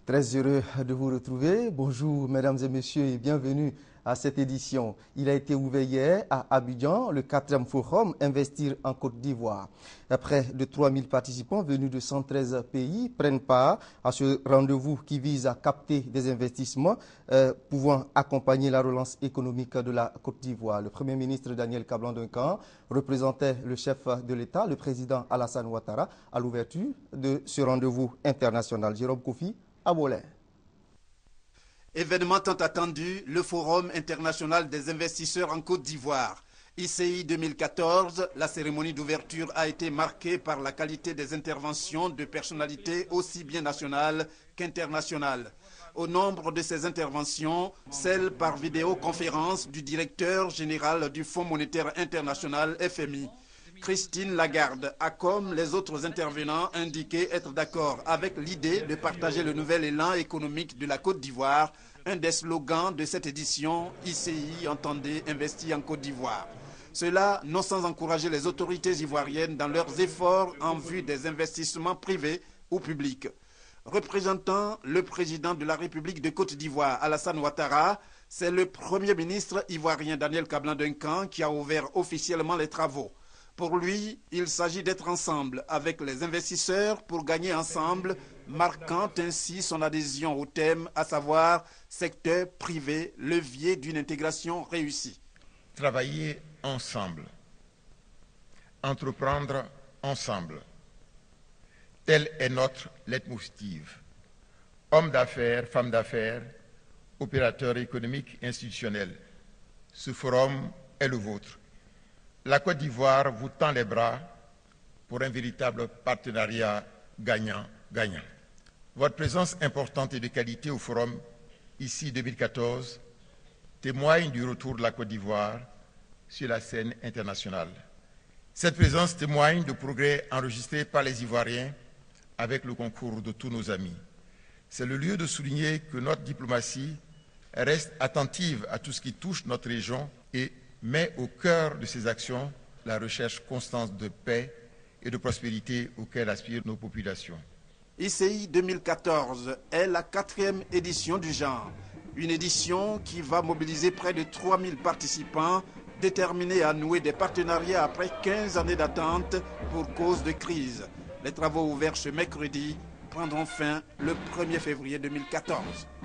Très heureux de vous retrouver. Bonjour mesdames et messieurs et bienvenue à cette édition. Il a été ouvert hier à Abidjan, le 4e forum Investir en Côte d'Ivoire. Près de 3000 participants venus de 113 pays prennent part à ce rendez-vous qui vise à capter des investissements pouvant accompagner la relance économique de la Côte d'Ivoire. Le Premier ministre Daniel Kablan-Duncan représentait le chef de l'État, le président Alassane Ouattara, à l'ouverture de ce rendez-vous international. Jérôme Kofi, Abolé. Événement tant attendu, le Forum international des investisseurs en Côte d'Ivoire. ICI 2014, la cérémonie d'ouverture a été marquée par la qualité des interventions de personnalités aussi bien nationales qu'internationales. Au nombre de ces interventions, celle par vidéoconférence du directeur général du Fonds monétaire international FMI. Christine Lagarde a, comme les autres intervenants, indiqué être d'accord avec l'idée de partager le nouvel élan économique de la Côte d'Ivoire, un des slogans de cette édition, ICI entendez investir en Côte d'Ivoire. Cela non sans encourager les autorités ivoiriennes dans leurs efforts en vue des investissements privés ou publics. Représentant le président de la République de Côte d'Ivoire, Alassane Ouattara, c'est le Premier ministre ivoirien Daniel Kablan-Duncan qui a ouvert officiellement les travaux. Pour lui, il s'agit d'être ensemble avec les investisseurs pour gagner ensemble, marquant ainsi son adhésion au thème, à savoir secteur privé, levier d'une intégration réussie. Travailler ensemble, entreprendre ensemble, tel est notre leitmotiv. Hommes d'affaires, femmes d'affaires, opérateurs économiques et institutionnels, ce forum est le vôtre. La Côte d'Ivoire vous tend les bras pour un véritable partenariat gagnant-gagnant. Votre présence importante et de qualité au Forum, ici 2014, témoigne du retour de la Côte d'Ivoire sur la scène internationale. Cette présence témoigne de progrès enregistrés par les Ivoiriens avec le concours de tous nos amis. C'est le lieu de souligner que notre diplomatie reste attentive à tout ce qui touche notre région et met au cœur de ses actions la recherche constante de paix et de prospérité auxquelles aspirent nos populations. ICI 2014 est la 4e édition du genre. Une édition qui va mobiliser près de 3000 participants déterminés à nouer des partenariats après 15 années d'attente pour cause de crise. Les travaux ouverts ce mercredi prendront fin le 1er février 2014.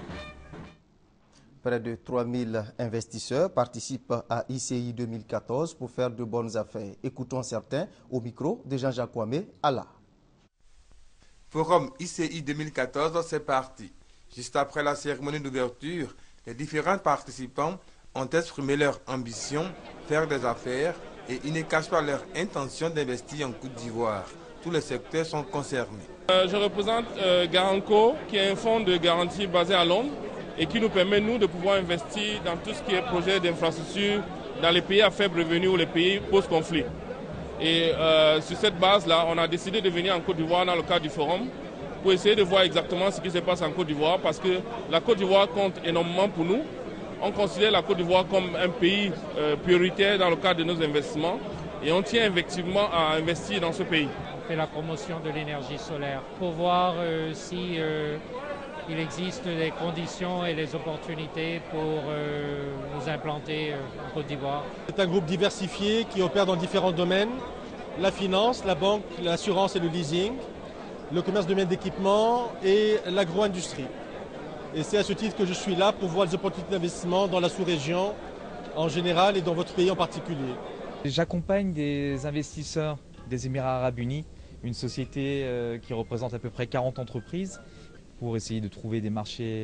Près de 3000 investisseurs participent à ICI 2014 pour faire de bonnes affaires. Écoutons certains au micro de Jean-Jacques Kwame, Allah. Forum ICI 2014, c'est parti. Juste après la cérémonie d'ouverture, les différents participants ont exprimé leur ambition, faire des affaires, et ils ne cachent pas leur intention d'investir en Côte d'Ivoire. Tous les secteurs sont concernés. Je représente Garanco, qui est un fonds de garantie basé à Londres, et qui nous permet, nous, de pouvoir investir dans tout ce qui est projet d'infrastructure dans les pays à faible revenu ou les pays post-conflit. Et sur cette base-là, on a décidé de venir en Côte d'Ivoire dans le cadre du forum pour essayer de voir exactement ce qui se passe en Côte d'Ivoire parce que la Côte d'Ivoire compte énormément pour nous. On considère la Côte d'Ivoire comme un pays prioritaire dans le cadre de nos investissements et on tient effectivement à investir dans ce pays. On fait la promotion de l'énergie solaire pour voir si il existe des conditions et les opportunités pour nous implanter en Côte d'Ivoire. C'est un groupe diversifié qui opère dans différents domaines, la finance, la banque, l'assurance et le leasing, le commerce de biens d'équipement et l'agro-industrie. Et c'est à ce titre que je suis là pour voir les opportunités d'investissement dans la sous-région en général et dans votre pays en particulier. J'accompagne des investisseurs des Émirats Arabes Unis, une société qui représente à peu près 40 entreprises, pour essayer de trouver des marchés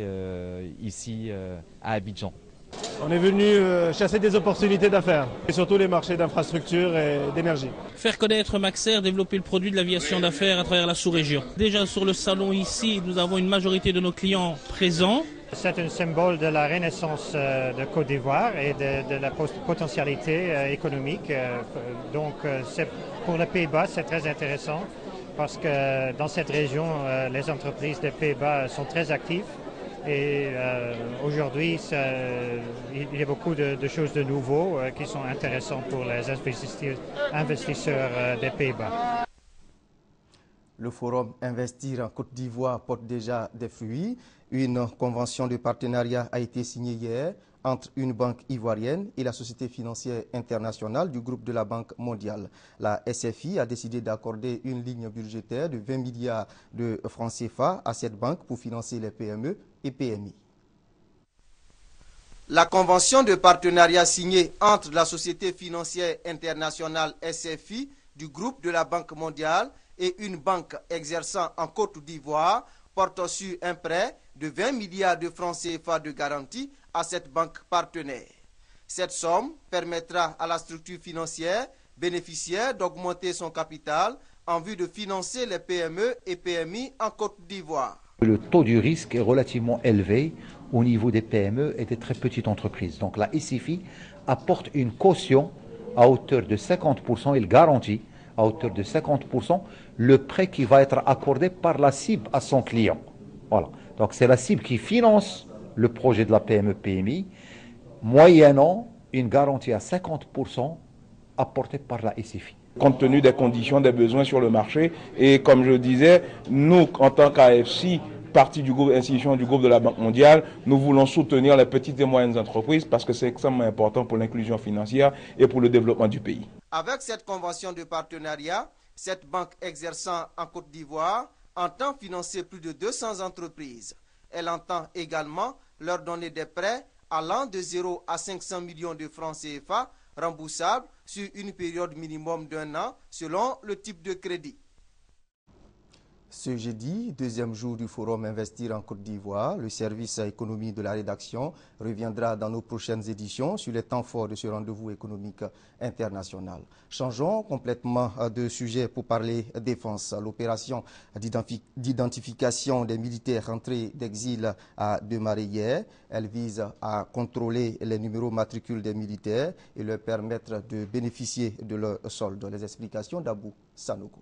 ici à Abidjan. On est venu chasser des opportunités d'affaires, et surtout les marchés d'infrastructures et d'énergie. Faire connaître Maxair, développer le produit de l'aviation d'affaires à travers la sous-région. Déjà sur le salon ici, nous avons une majorité de nos clients présents. C'est un symbole de la renaissance de Côte d'Ivoire et de la potentialité économique. Donc pour les Pays-Bas, c'est très intéressant parce que dans cette région, les entreprises des Pays-Bas sont très actives. Et aujourd'hui, il y a beaucoup de choses de nouveau qui sont intéressantes pour les investisseurs des Pays-Bas. Le forum Investir en Côte d'Ivoire porte déjà des fruits. Une convention de partenariat a été signée hier entre une banque ivoirienne et la Société financière internationale du groupe de la Banque mondiale. La SFI a décidé d'accorder une ligne budgétaire de 20 milliards de francs CFA à cette banque pour financer les PME et PMI. La convention de partenariat signée entre la Société financière internationale SFI du groupe de la Banque mondiale et une banque exerçant en Côte d'Ivoire porte sur un prêt de 20 milliards de francs CFA de garantie à cette banque partenaire. Cette somme permettra à la structure financière bénéficiaire d'augmenter son capital en vue de financer les PME et PMI en Côte d'Ivoire. Le taux du risque est relativement élevé au niveau des PME et des très petites entreprises. Donc la SFI apporte une caution à hauteur de 50%, il garantit à hauteur de 50% le prêt qui va être accordé par la cible à son client. Voilà. Donc c'est la cible qui finance le projet de la PME-PMI, moyennant une garantie à 50% apportée par la SFI. Compte tenu des conditions, des besoins sur le marché, et comme je disais, nous, en tant qu'AFC, partie du groupe, institution du groupe de la Banque mondiale, nous voulons soutenir les petites et moyennes entreprises parce que c'est extrêmement important pour l'inclusion financière et pour le développement du pays. Avec cette convention de partenariat, cette banque exerçant en Côte d'Ivoire entend financer plus de 200 entreprises. Elle entend également leur donner des prêts allant de 0 à 500 millions de francs CFA remboursables sur une période minimum d'1 an selon le type de crédit. Ce jeudi, deuxième jour du forum Investir en Côte d'Ivoire, le service économie de la rédaction reviendra dans nos prochaines éditions sur les temps forts de ce rendez-vous économique international. Changeons complètement de sujet pour parler défense. L'opération d'identification des militaires rentrés d'exil a démarré hier. Elle vise à contrôler les numéros matricules des militaires et leur permettre de bénéficier de leur solde. Les explications d'Abou Sanogo.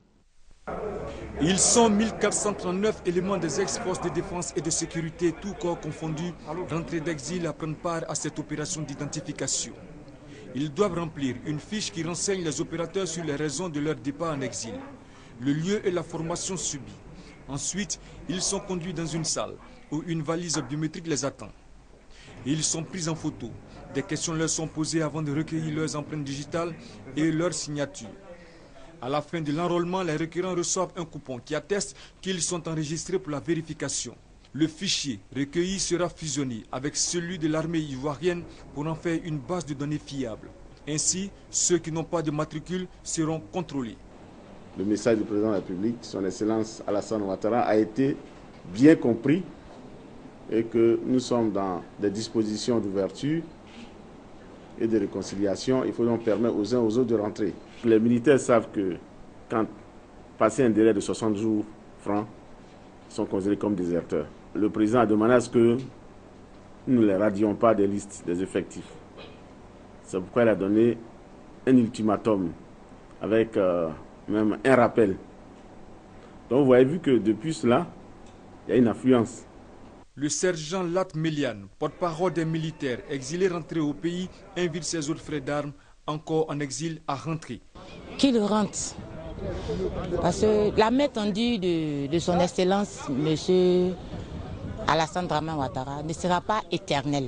Ils sont 1439 éléments des ex-forces de défense et de sécurité, tout corps confondus, rentrés d'exil à prendre part à cette opération d'identification. Ils doivent remplir une fiche qui renseigne les opérateurs sur les raisons de leur départ en exil, le lieu et la formation subie. Ensuite, ils sont conduits dans une salle où une valise biométrique les attend. Ils sont pris en photo. Des questions leur sont posées avant de recueillir leurs empreintes digitales et leurs signatures. À la fin de l'enrôlement, les requérants reçoivent un coupon qui atteste qu'ils sont enregistrés pour la vérification. Le fichier recueilli sera fusionné avec celui de l'armée ivoirienne pour en faire une base de données fiable. Ainsi, ceux qui n'ont pas de matricule seront contrôlés. Le message du président de la République, son Excellence Alassane Ouattara, a été bien compris et que nous sommes dans des dispositions d'ouverture et de réconciliation. Il faut donc permettre aux uns aux autres de rentrer. Les militaires savent que quand passé un délai de 60 jours francs, ils sont considérés comme déserteurs. Le président a demandé à ce que nous ne les radions pas des listes des effectifs. C'est pourquoi il a donné un ultimatum avec même un rappel. Donc vous avez vu que depuis cela, il y a une affluence. Le sergent Lat Melian, porte-parole des militaires exilés rentrés au pays, invite ses autres frères d'armes encore en exil à rentrer. Qu'il rentre. Parce que la main tendue de son Excellence, M. Alassane Dramane Ouattara, ne sera pas éternelle.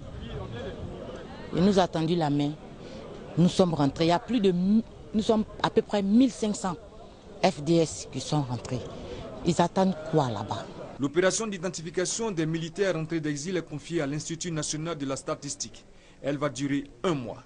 Il nous a tendu la main. Nous sommes rentrés. Il y a nous sommes à peu près 1500 FDS qui sont rentrés. Ils attendent quoi là-bas? L'opération d'identification des militaires rentrés d'exil est confiée à l'Institut national de la statistique. Elle va durer 1 mois.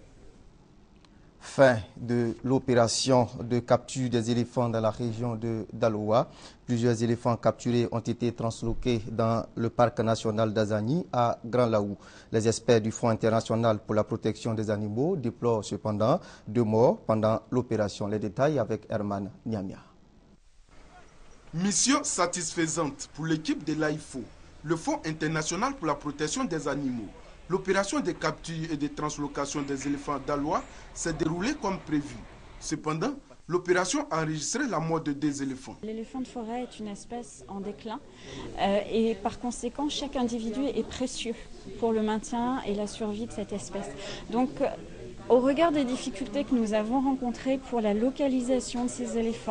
Fin de l'opération de capture des éléphants dans la région de Daloa. Plusieurs éléphants capturés ont été transloqués dans le parc national d'Azani à Grand Laou. Les experts du Fonds international pour la protection des animaux déplorent cependant 2 morts pendant l'opération. Les détails avec Herman Niamia. Mission satisfaisante pour l'équipe de l'AIFO, le Fonds international pour la protection des animaux. L'opération de capture et de translocation des éléphants d'Aloa s'est déroulée comme prévu. Cependant, l'opération a enregistré la mort de 2 éléphants. L'éléphant de forêt est une espèce en déclin et par conséquent, chaque individu est précieux pour le maintien et la survie de cette espèce. Donc, au regard des difficultés que nous avons rencontrées pour la localisation de ces éléphants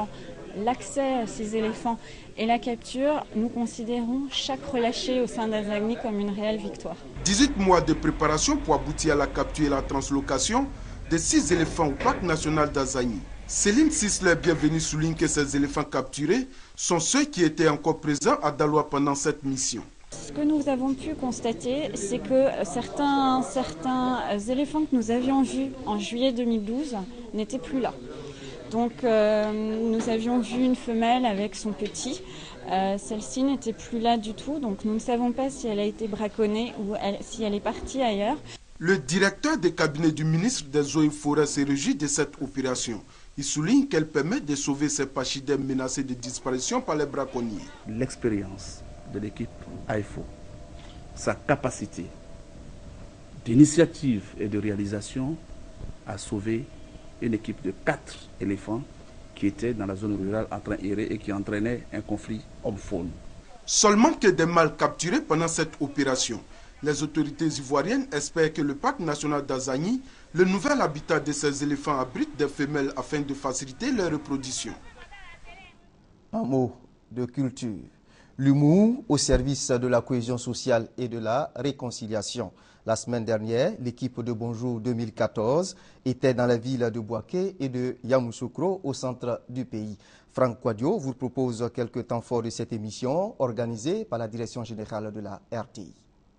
l'accès à ces éléphants et la capture, nous considérons chaque relâché au sein d'Azagni comme une réelle victoire. 18 mois de préparation pour aboutir à la capture et la translocation des 6 éléphants au parc national d'Azagni. Céline Sisler, bienvenue, souligne que ces éléphants capturés sont ceux qui étaient encore présents à Daloa pendant cette mission. Ce que nous avons pu constater, c'est que certains éléphants que nous avions vus en juillet 2012 n'étaient plus là. Donc nous avions vu une femelle avec son petit. Celle-ci n'était plus là du tout, donc nous ne savons pas si elle a été braconnée ou si elle est partie ailleurs. Le directeur des cabinets du ministre des Eaux et Forêts se réjouit de cette opération. Il souligne qu'elle permet de sauver ces pachidés menacés de disparition par les braconniers. L'expérience de l'équipe AIFO, sa capacité d'initiative et de réalisation a sauvé une équipe de 4 éléphants qui étaient dans la zone rurale en train d'errer et qui entraînaient un conflit homme-faune. Seulement que des mâles capturés pendant cette opération. Les autorités ivoiriennes espèrent que le parc national d'Azagni, le nouvel habitat de ces éléphants, abrite des femelles afin de faciliter leur reproduction. Un mot de culture. L'humour au service de la cohésion sociale et de la réconciliation. La semaine dernière, l'équipe de Bonjour 2014 était dans la ville de Bouaké et de Yamoussoukro au centre du pays. Franck Quadio vous propose quelques temps forts de cette émission organisée par la Direction générale de la RTI.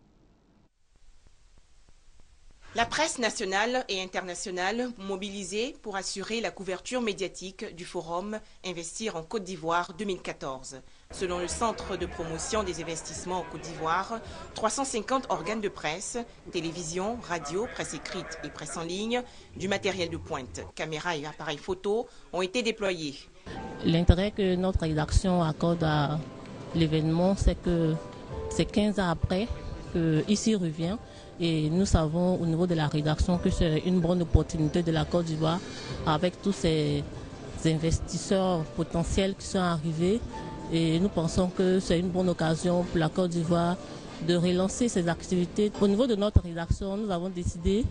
La presse nationale et internationale mobilisée pour assurer la couverture médiatique du forum Investir en Côte d'Ivoire 2014. Selon le Centre de promotion des investissements en Côte d'Ivoire, 350 organes de presse, télévision, radio, presse écrite et presse en ligne, du matériel de pointe, caméras et appareils photo ont été déployés. L'intérêt que notre rédaction accorde à l'événement, c'est que c'est 15 ans après qu'ici revient. Et nous savons au niveau de la rédaction que c'est une bonne opportunité de la Côte d'Ivoire avec tous ces investisseurs potentiels qui sont arrivés. Et nous pensons que c'est une bonne occasion pour la Côte d'Ivoire de relancer ses activités. Au niveau de notre rédaction, nous avons décidé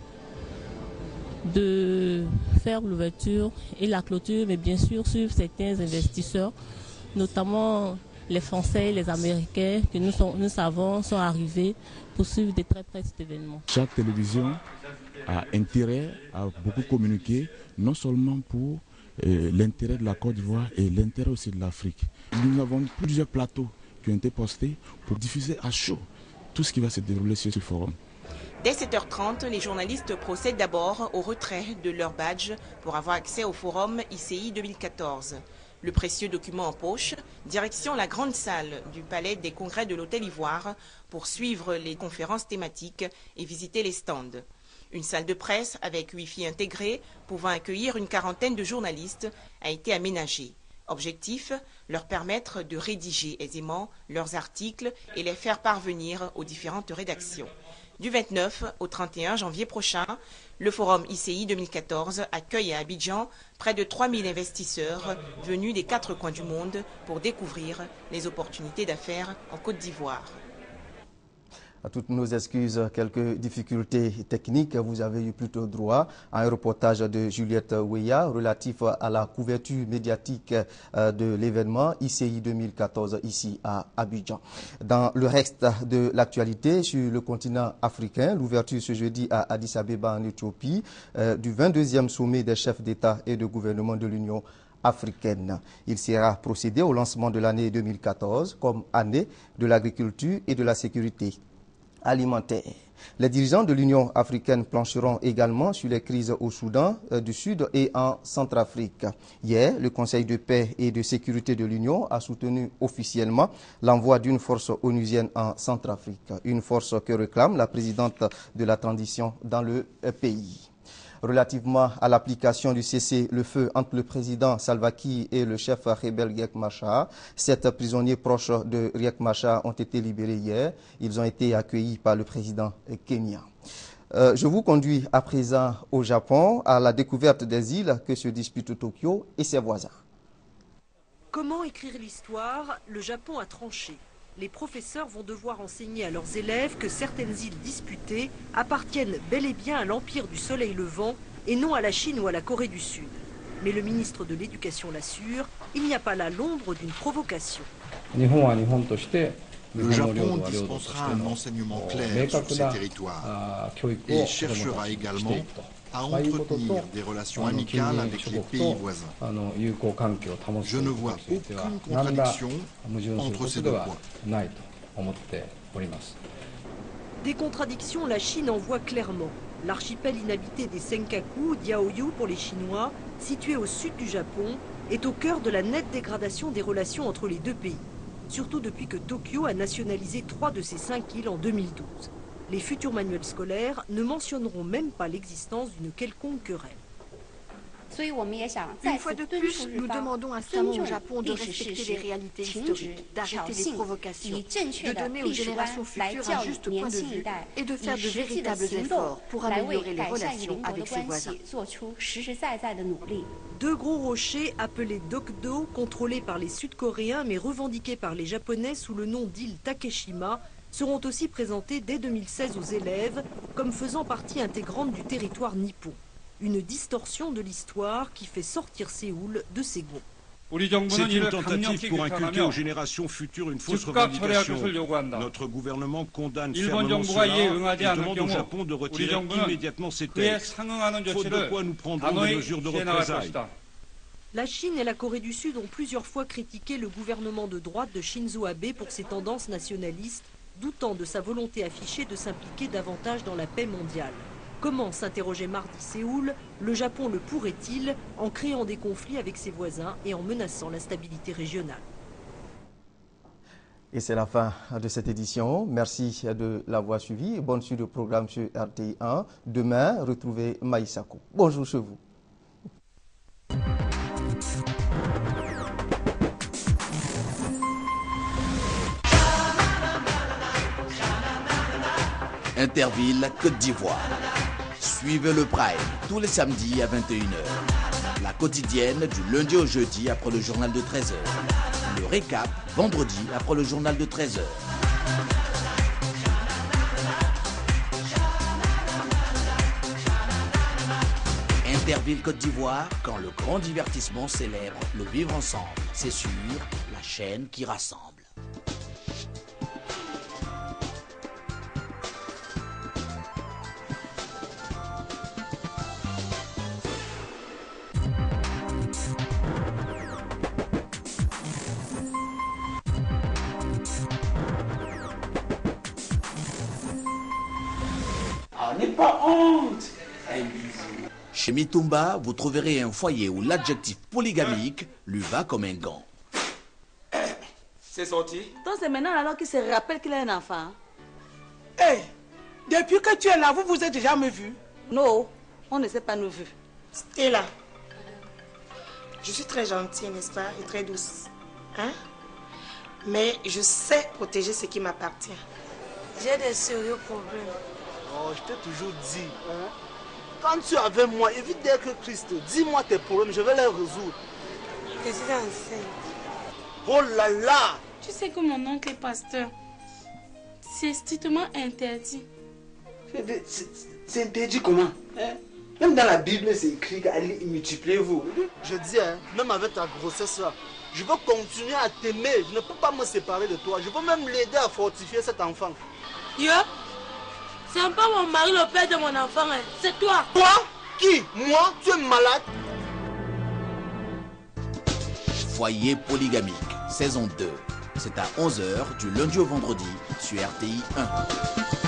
de faire l'ouverture et la clôture, mais bien sûr suivre certains investisseurs, notamment les Français et les Américains que nous savons sont arrivés pour suivre de très près cet événement. Chaque télévision a intérêt à beaucoup communiquer, non seulement pour l'intérêt de la Côte d'Ivoire et l'intérêt aussi de l'Afrique. Nous avons plusieurs plateaux qui ont été postés pour diffuser à chaud tout ce qui va se dérouler sur ce forum. Dès 7h30, les journalistes procèdent d'abord au retrait de leur badge pour avoir accès au forum ICI 2014. Le précieux document en poche, direction la grande salle du Palais des Congrès de l'Hôtel Ivoire pour suivre les conférences thématiques et visiter les stands. Une salle de presse avec Wi-Fi intégré pouvant accueillir une quarantaine de journalistes a été aménagée. Objectif, leur permettre de rédiger aisément leurs articles et les faire parvenir aux différentes rédactions. Du 29 au 31 janvier prochain, le forum ICI 2014 accueille à Abidjan près de 3000 investisseurs venus des 4 coins du monde pour découvrir les opportunités d'affaires en Côte d'Ivoire. À toutes nos excuses, quelques difficultés techniques. Vous avez eu plutôt droit à un reportage de Juliette Ouéa relatif à la couverture médiatique de l'événement ICI 2014 ici à Abidjan. Dans le reste de l'actualité, sur le continent africain, l'ouverture ce jeudi à Addis Abeba en Éthiopie du 22e sommet des chefs d'État et de gouvernement de l'Union africaine. Il sera procédé au lancement de l'année 2014 comme année de l'agriculture et de la sécurité alimentaire. Les dirigeants de l'Union africaine plancheront également sur les crises au Soudan du Sud et en Centrafrique. Hier, le Conseil de paix et de sécurité de l'Union a soutenu officiellement l'envoi d'une force onusienne en Centrafrique, une force que réclame la présidente de la transition dans le pays. Relativement à l'application du cessez-le-feu entre le président Salva Kiir et le chef rebelle Riek Machar, 7 prisonniers proches de Riek Machar ont été libérés hier. Ils ont été accueillis par le président kenyan. Je vous conduis à présent au Japon, à la découverte des îles que se disputent Tokyo et ses voisins. Comment écrire l'histoire? Le Japon a tranché. Les professeurs vont devoir enseigner à leurs élèves que certaines îles disputées appartiennent bel et bien à l'Empire du Soleil Levant et non à la Chine ou à la Corée du Sud. Mais le ministre de l'Éducation l'assure, il n'y a pas là l'ombre d'une provocation. Le Japon dispensera un enseignement clair sur ces territoires et cherchera également à entretenir des relations amicales avec les pays voisins. Je ne vois aucune contradiction entre ces deux points. Des contradictions, la Chine en voit clairement. L'archipel inhabité des Senkaku, Diaoyu pour les Chinois, situé au sud du Japon, est au cœur de la nette dégradation des relations entre les deux pays. Surtout depuis que Tokyo a nationalisé 3 de ses 5 îles en 2012. Les futurs manuels scolaires ne mentionneront même pas l'existence d'une quelconque querelle. Une fois de plus, nous demandons instamment au Japon de respecter les réalités historiques, d'arrêter les provocations, de donner aux générations futures un juste point de vue et de faire de véritables efforts pour améliorer les relations avec ses voisins. 2 gros rochers appelés Dokdo, contrôlés par les Sud-Coréens mais revendiqués par les Japonais sous le nom d'île Takeshima, seront aussi présentés dès 2016 aux élèves comme faisant partie intégrante du territoire nippon. Une distorsion de l'histoire qui fait sortir Séoul de ses gonds. C'est une tentative pour inculquer aux générations futures une fausse revendication. Notre gouvernement condamne fermement cela et demande au Japon de retirer immédiatement ces textes, faute de quoi nous prendrons des mesures de représailles. La Chine et la Corée du Sud ont plusieurs fois critiqué le gouvernement de droite de Shinzo Abe pour ses tendances nationalistes, doutant de sa volonté affichée de s'impliquer davantage dans la paix mondiale. Comment, s'interrogeait mardi Séoul, le Japon le pourrait-il en créant des conflits avec ses voisins et en menaçant la stabilité régionale? Et c'est la fin de cette édition. Merci de l'avoir suivi. Bonne suite de programme sur RTI 1. Demain, retrouvez Maïsako. Bonjour chez vous. Interville, Côte d'Ivoire. Suivez le Prime tous les samedis à 21h. La quotidienne du lundi au jeudi après le journal de 13h. Le récap vendredi après le journal de 13h. Interville Côte d'Ivoire, quand le grand divertissement célèbre le vivre ensemble. C'est sur la chaîne qui rassemble. Chez Mitumba, vous trouverez un foyer où l'adjectif polygamique lui va comme un gant. C'est sorti. Donc c'est maintenant alors qu'il se rappelle qu'il a un enfant. Hey, depuis que tu es là, vous vous êtes jamais vu? Non, on ne s'est pas nous vu. Stella, je suis très gentille, n'est-ce pas, et très douce. Hein? Mais je sais protéger ce qui m'appartient. J'ai des sérieux problèmes. Oh, je t'ai toujours dit, hein? Quand tu es avec moi, évite d'être que Christ. Dis-moi tes problèmes, je vais les résoudre. Je suis enceinte. Oh là là! Tu sais que mon oncle est pasteur. C'est strictement interdit. C'est interdit comment? Hein? Même dans la Bible, c'est écrit qu'allez multipliez-vous. Je dis, hein, même avec ta grossesse là, je veux continuer à t'aimer. Je ne peux pas me séparer de toi. Je veux même l'aider à fortifier cet enfant. Yo? C'est pas mon mari, le père de mon enfant, hein. C'est toi. Toi? Qui? Moi? Tu es malade? Foyer polygamique, saison 2. C'est à 11h du lundi au vendredi sur RTI 1.